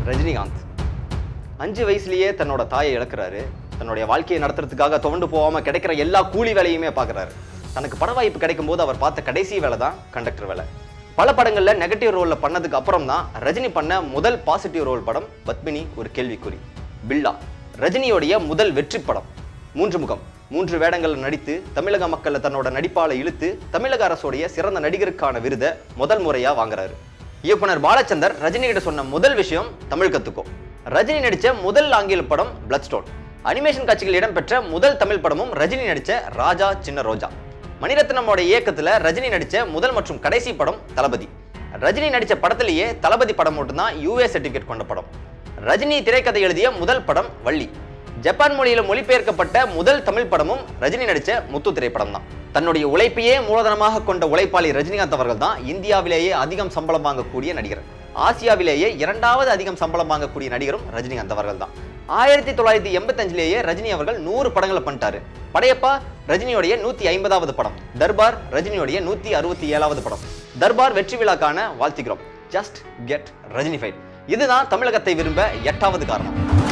ரஜினிகாந்த் 5 வயசுலயே தன்னோட தாயை இழக்கிறாரு. தன்னுடைய வாழ்க்கையை நடத்துறதுக்காக துவண்டு போகாம கிடைக்கிற எல்லா கூலி வேலையுமே பார்க்குறாரு. தனக்கு பட வாய்ப்பு கிடைக்கும் போது அவர் பார்த்த கடைசி வேலை தான் கண்டக்டர் வேலை. பல படங்கள்ல நெகட்டிவ் ரோல்ல பண்ணதுக்கு அப்புறம் தான் ரஜினி பண்ண முதல் பாசிட்டிவ் ரோல் படம் பத்மினி ஒரு கேள்விக்குறி. பில்லா ரஜினியோடைய முதல் வெற்றி படம். 3 முகம் 3 வேடங்கள்ல நடித்து தமிழக மக்களை தன்னோட நடிப்பால இழுத்து தமிழக அரசுடைய சிறந்த நடிகருக்கான விருதை முதல் முறையா வாங்குறாரு. இயக்குனர் பாலச்சந்தர் ரஜினி கிட்ட சொன்ன முதல் விஷயம் தமிழ் கத்துக்கோ. ரஜினி நடிச்ச முதல் ஆங்கில படம் பிளட் ஸ்டோன். அனிமேஷன் காட்சிகள் இடம்பெற்ற முதல் தமிழ் படமும் ரஜினி நடிச்ச ராஜா சின்ன ரோஜா. மணிரத்னமோட இயக்கத்துல ரஜினி நடிச்ச முதல் மற்றும் கடைசி படம் தளபதி. ரஜினி நடிச்ச படத்திலேயே தளபதி படம் மட்டும்தான் யூஏ சர்டிபிகேட் கொண்ட படம். ரஜினி திரைக்கதை எழுதிய முதல் படம் வள்ளி. ஜப்பான் மொழியில மொழிபெயர்க்கப்பட்ட முதல் தமிழ் படமும் ரஜினி நடிச்ச முத்து திரைப்படம் தான். தன்னுடைய உழைப்பையே மூலதனமாக கொண்ட உழைப்பாளி ரஜினிகாந்த் அவர்கள் தான் இந்தியாவிலேயே அதிகம் சம்பளம் வாங்கக்கூடிய நடிகர். ஆசியாவிலேயே 2வது அதிகம் சம்பளம் வாங்கக்கூடிய நடிகரும் ரஜினிகாந்த் அவர்கள் தான். 1985லேயே ரஜினி அவர்கள் 100 படங்களை பண்ணிட்டாரு. படையப்பா ரஜினியோடைய 150வது படம். தர்பார் ரஜினியோடைய 167வது படம். தர்பார் வெற்றி விழாக்கான வாழ்த்துகிறோம். Just get Rajinified. இதுதான் தமிழகத்தை விரும்ப 8வது காரணம்.